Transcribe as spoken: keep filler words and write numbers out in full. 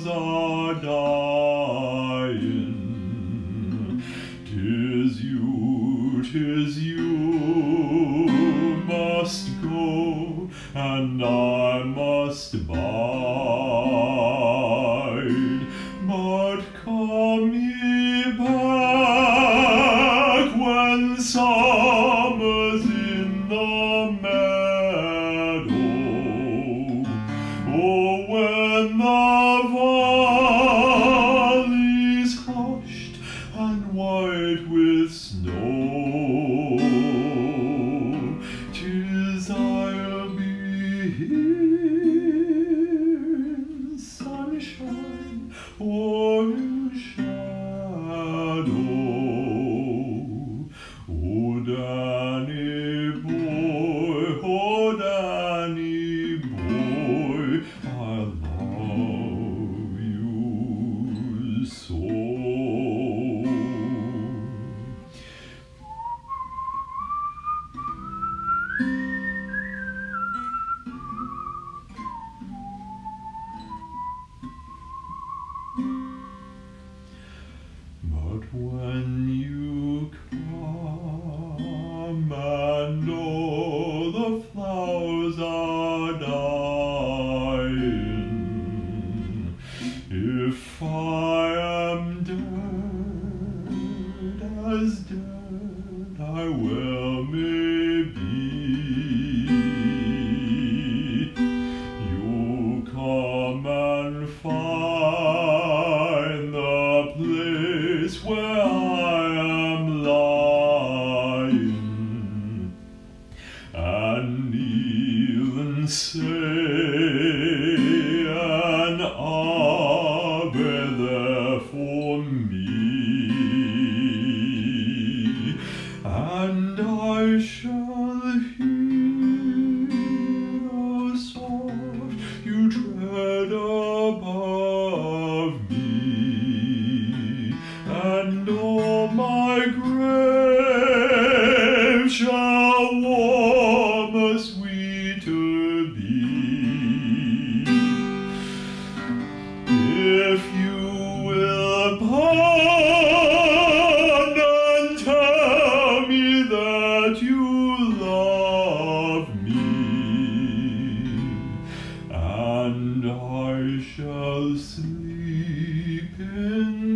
flowers are dying. 'Tis you, 'tis you must go, and I must bide. But come ye back when summer's in the meadow, oh, when the valley's hushed and white with snow. 'Tis I'll be here in sunshine or in shadow. Oh, Danny boy, oh, Danny boy, I love you so. But when you come and know the flowers are dying, if I am dead, as dead I well may be, you'll come and find the place where I am lying, and kneel and say an Ave there for me, and I shall hear the soft you tread above me, and all my grave shall warmer, sweeter be, if you will pardon and tell me that you love me, and I shall sleep in